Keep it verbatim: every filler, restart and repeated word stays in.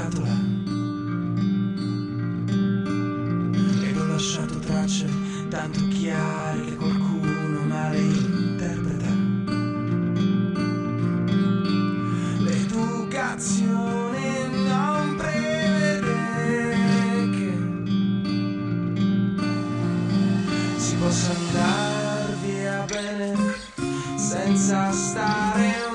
scatola ed ho lasciato tracce tanto chiare che qualcuno male interpreta. L'educazione non prevede che si possa andar via bene senza stare